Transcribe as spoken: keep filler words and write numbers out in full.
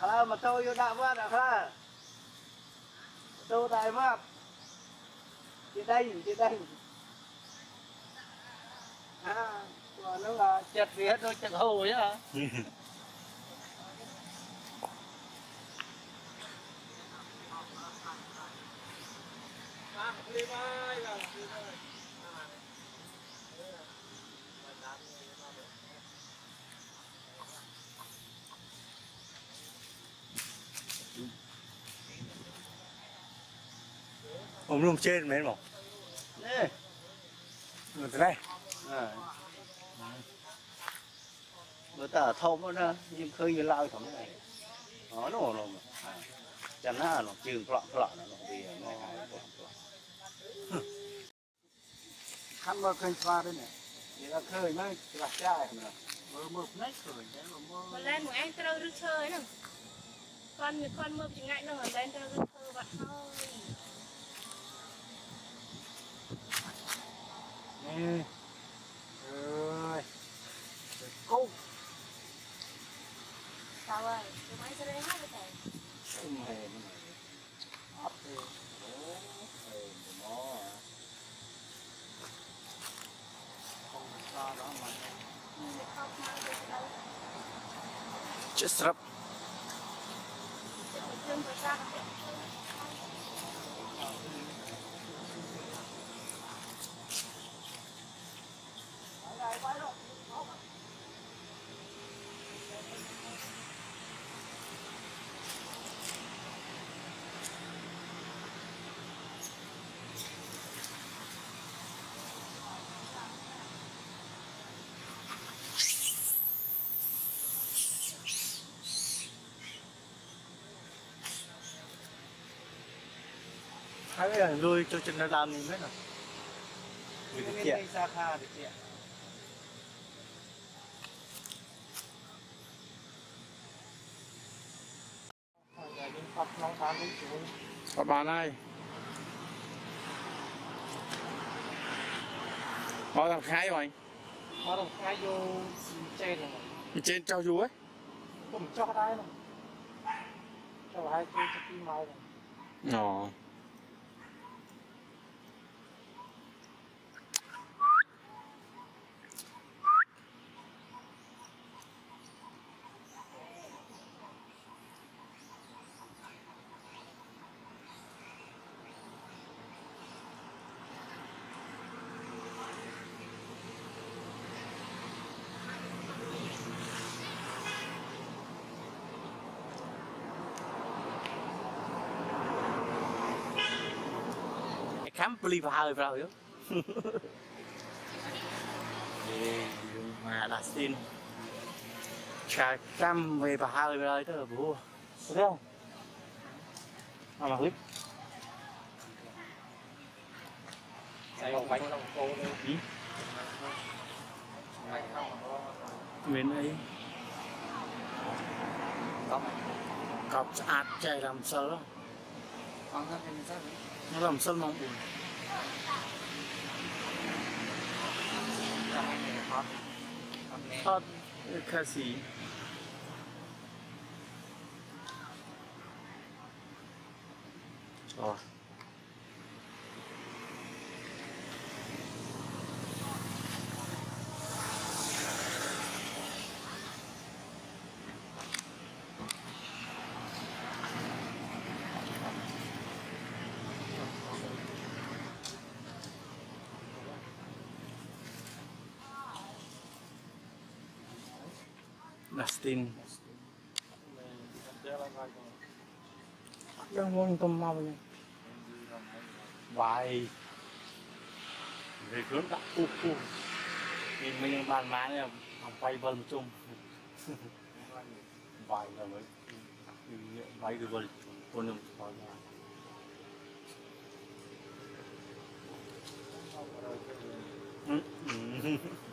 à mà tôi vô đạo mất à ha tôi đại mất chị đây chị đây à còn nó là chật gì hết tôi chật hồ chứ hả ôm lùm trên mấy mỏ nè người thế này bữa tờ thông đó nhưng khơi như lao thằng này nó nó nó chẳng hạn nó trường lọ lọ nó vì nó khăn mơ khơi pha đây này thì là khơi nó là trai mà mơ mơ nét khơi đấy mà mơ lên một anh trâu rước chơi nè con con mơ chỉ ngại nó ở lên trâu rước chơi vậy thôi nè rồi câu sao vậy tụi máy sẽ đây hát với thầy không hề nó này ấp đi hề nó không sao đó mà chết sập hai cái là nuôi cho chân nó làm mình biết nào vì cái cái cây sa kha được chị ạ các bạn ơi có thằng khai rồi có đồng khai vô trên rồi trên trao dù ấy cũng cho đây rồi cho hai cái cho kim mai rồi nó khám pli vào hơi vào rồi mà đã xin trà cam về vào hơi rồi đó là bố thấy không à mà clip đây không bánh không cô đâu ý bên đây cọc cọc ạt chạy làm sơ con hết thì sao nó làm sân mong buồn hot ca sĩ rồi Dustin đang muốn tôm mau nha vài về hướng đặt cu cu mình mình bàn má này học bay vần chung vài là mới vài cái vần con nhung khỏi ra